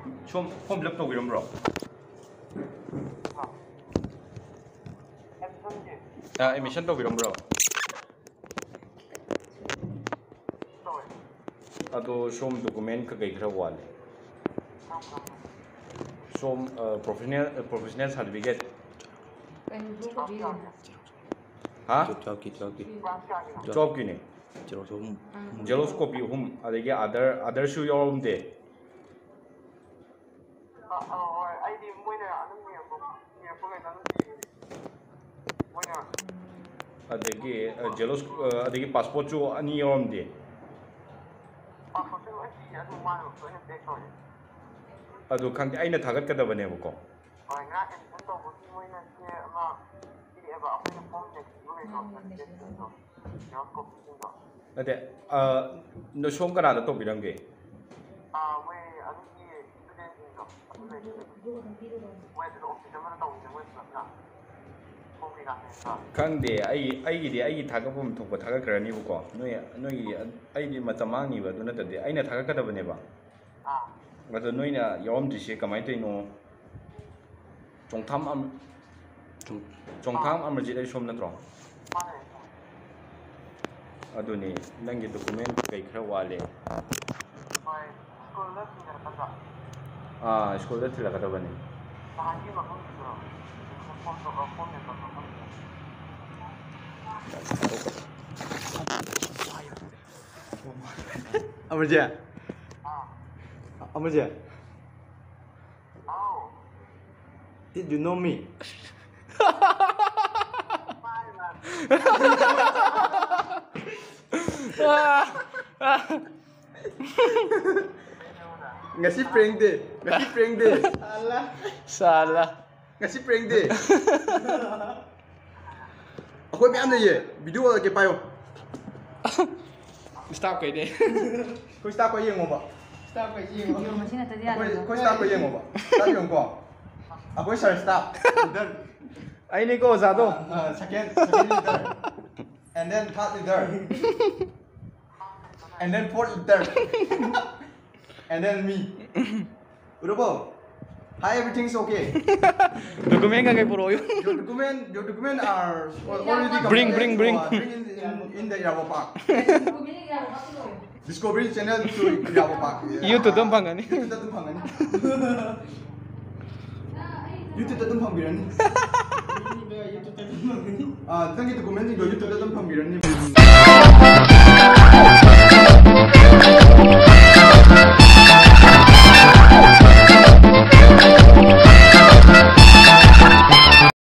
좀 홈블럭 또 이런 거. 아, 에미션 또 이런 거. 아도 좀 도큐멘트 그게 그러고 왔네. 좀 프로페셔널 서티피케이트. 하? job기네. 제로스코피 홈 아데게 other 여러분데. 아이디 뭐냐 아는 게 뭐가 뭐냐 아데게 제로스 아데게 파스포트 아니 여러분데. 파스포트 어디 아주 많은 거는 대처해. 아도 칸게 아이나 다갔거든요, nga 엔터 보시 뭐냐 제 아마 이 에바 앞에 폼에 이거에서 연습 중이다. 근데 너 쇼 가나다 또 이런 게. 왜 아니 스튜던트인가? 왜 저 오피셜만 또 오는 거야? 폼이가 해서. 근데 아이기 다가보면 독고 다가그러니고 너희 아이디 맞자망이가 누나들데 아이나 다가가다보네 봐. 그래서 너희나 여om지시 그만이 되노. 종탐 아무지대 좀 너트로. 아도니 낭기 도큐멘트 kay khara wale. 스쿨에 들어가다보네. 아버지야. 아버지야. Did you know me? Ngasi prank day. Salah. Ngasi prank day. Aku biar anda ye. Video lagi payo. Stop kau ini. Kau stop kau yang apa? Stop kau yang apa? Kau stop kau yang apa? Stop yang apa? Aku share stop. Ini kau satu. Second leader. And then third leader. And then fourth leader. And then me. Udah bang? Hi, everything's okay. Dokumen kan kayak pro Your document are already Bring. in the Irabo Park. Discovery channel to Irabo Park. YouTube tumpang kan? YouTube tumpang biran. Thank you dokumen di YouTube tumpang biran.